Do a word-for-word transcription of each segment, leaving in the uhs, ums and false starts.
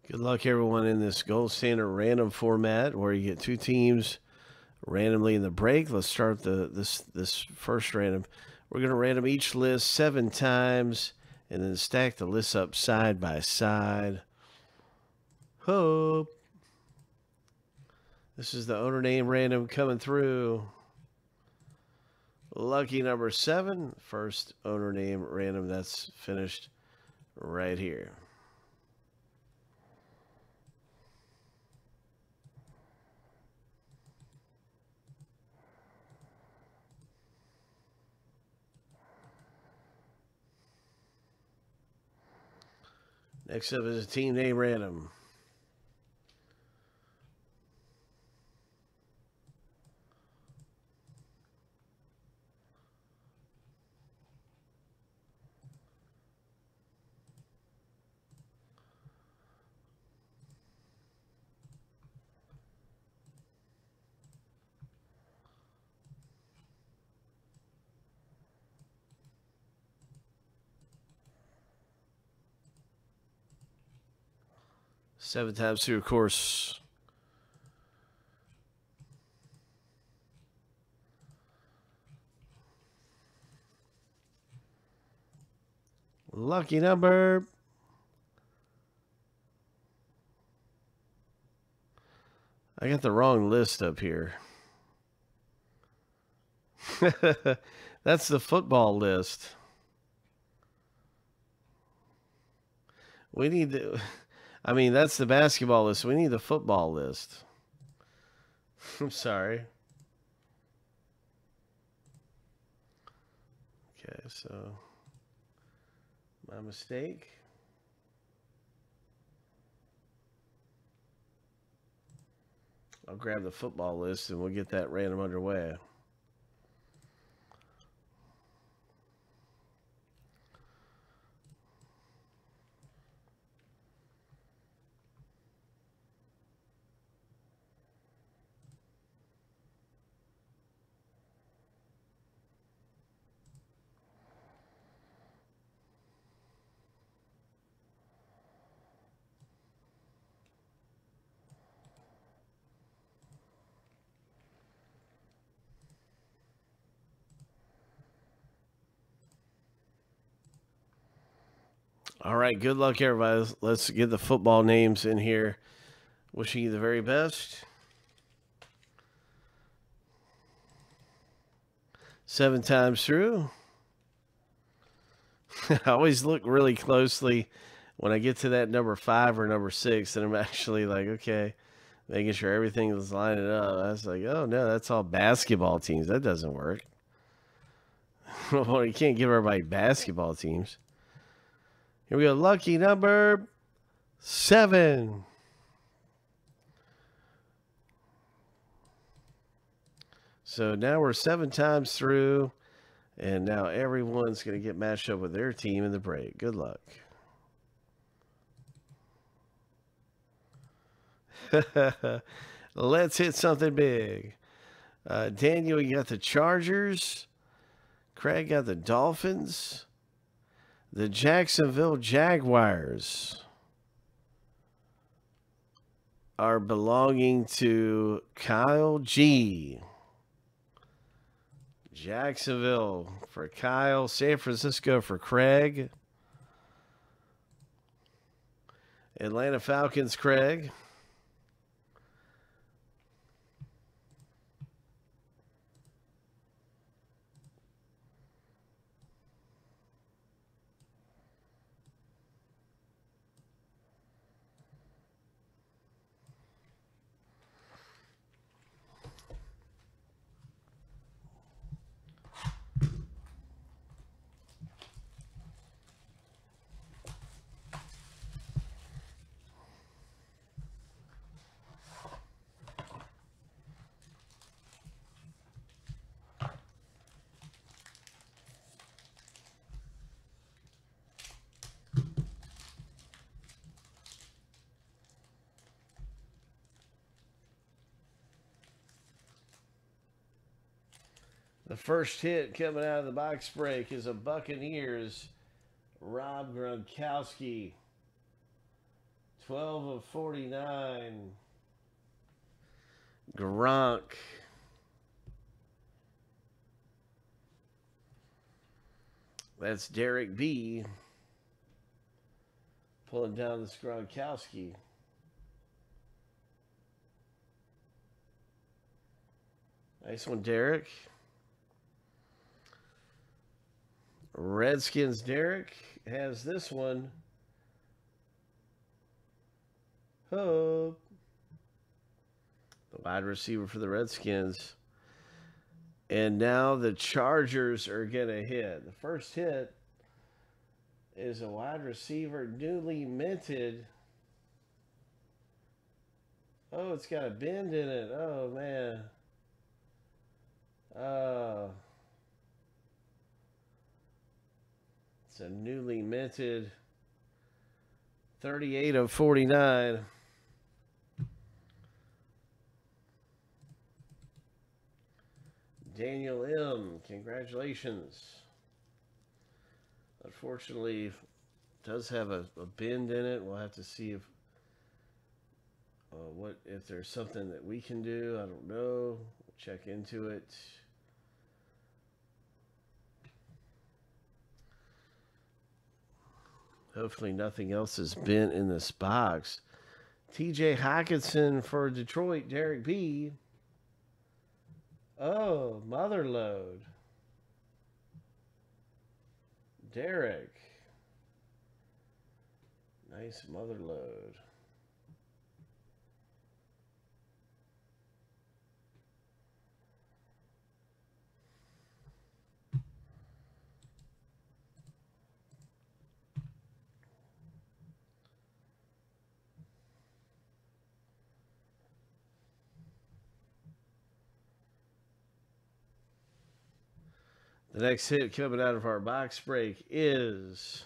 Good luck, everyone, in this gold standard random format where you get two teams randomly in the break. Let's start the this this first random. We're going to random each list seven times and then stack the lists up side by side. Hope. This is the owner name random coming through. Lucky number seven. First owner name random that's finished right here. Next up is a team name random. Seven times through, of course. Lucky number. I got the wrong list up here. That's the football list. We need to... I mean, that's the basketball list. We need the football list. I'm sorry. Okay, so my mistake. I'll grab the football list and we'll get that random underway. All right, good luck, everybody. Let's get the football names in here. Wishing you the very best. Seven times through. I always look really closely when I get to that number five or number six, and I'm actually like, okay, making sure everything is lining up. I was like, oh, no, that's all basketball teams. That doesn't work. Well, you can't give everybody basketball teams. Here we go. Lucky number seven. So now we're seven times through, and now everyone's going to get matched up with their team in the break. Good luck. Let's hit something big. Uh, Daniel, you got the Chargers. Craig got the Dolphins. The Jacksonville Jaguars are belonging to Kyle G. Jacksonville for Kyle. San Francisco for Craig. Atlanta Falcons, Craig. The first hit coming out of the box break is a Buccaneers Rob Gronkowski. twelve of forty-nine. Gronk. That's Derek B. Pulling down the Gronkowski. Nice one, Derek. Redskins Derek has this one. Hope. The wide receiver for the Redskins. And now the Chargers are going to hit. The first hit is a wide receiver newly minted. Oh, it's got a bend in it. Oh, man. Oh. It's a newly minted thirty-eight of forty-nine. Daniel M., congratulations. Unfortunately, it does have a, a bend in it. We'll have to see if uh, what if there's something that we can do. I don't know. We'll check into it. Hopefully nothing else is bent in this box. T J Hockenson for Detroit, Derek B. Oh, Motherload. Derek. Nice Motherload. The next hit coming out of our box break is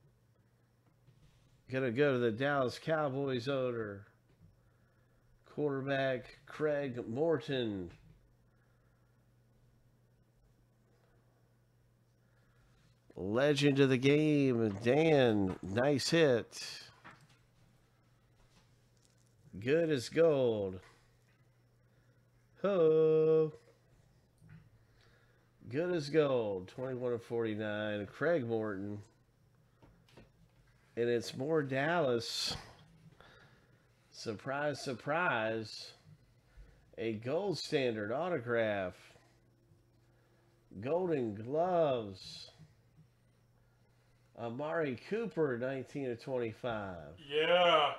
going to go to the Dallas Cowboys owner, quarterback Craig Morton. Legend of the game, Dan. Nice hit. Good as gold. Ho. Good as gold, twenty-one of forty-nine. Craig Morton. And it's more Dallas. Surprise, surprise. A gold standard autograph. Golden gloves. Amari Cooper, nineteen of twenty-five. Yeah.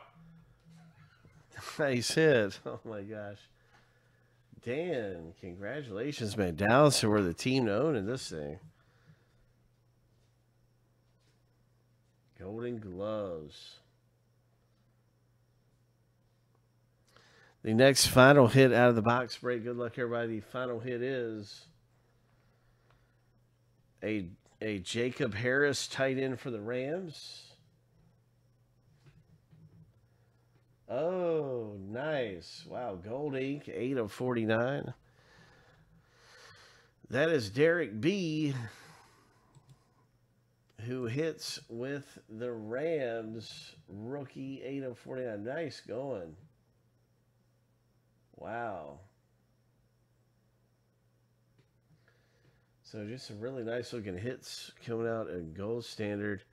Nice hit. Oh, my gosh. Dan, congratulations, man. Dallas were the team to own in this thing. Golden gloves. The next final hit out of the box break. Good luck, everybody. The final hit is a, a Jacob Harris tight end for the Rams. Oh, nice. Wow, gold ink, eight of forty-nine. That is Derek B., who hits with the Rams. Rookie, eight of forty-nine. Nice going. Wow. So just some really nice looking hits coming out in gold standard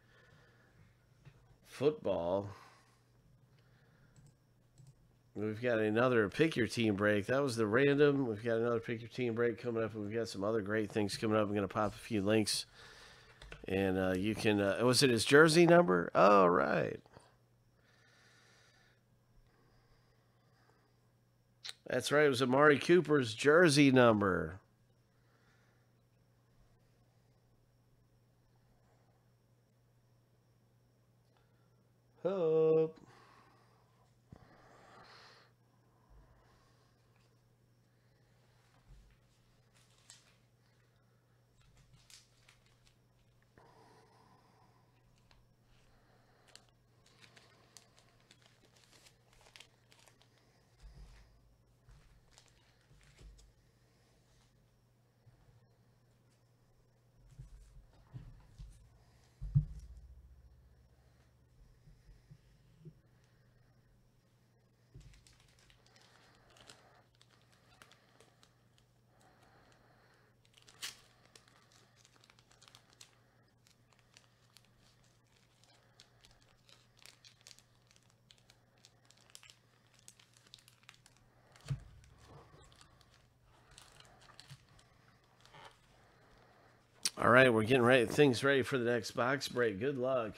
football. We've got another pick your team break. That was the random. We've got another pick your team break coming up. We've got some other great things coming up. I'm going to pop a few links. And uh, you can, uh, was it his jersey number? Oh, right. That's right. It was Amari Cooper's jersey number. Hope. All right, we're getting ready. Things ready for the next box break. Good luck.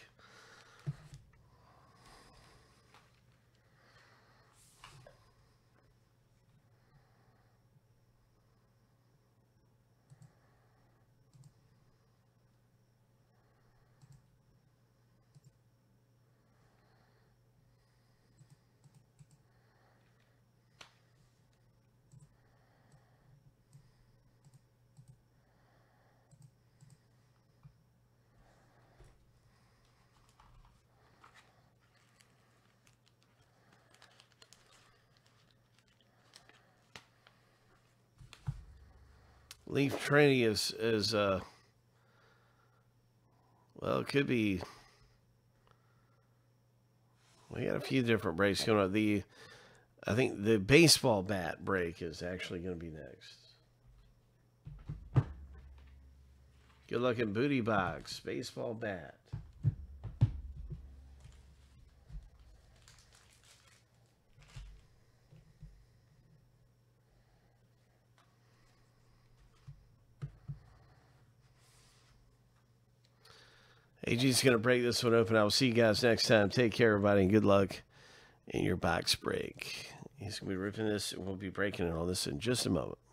Leaf Trinity is, is uh, well, it could be. We got a few different breaks going on. The, I think the baseball bat break is actually going to be next. Good luck in Booty Box, baseball bat. A G's going to break this one open. I will see you guys next time. Take care, everybody, and good luck in your box break. He's going to be ripping this. We'll be breaking it on this in just a moment.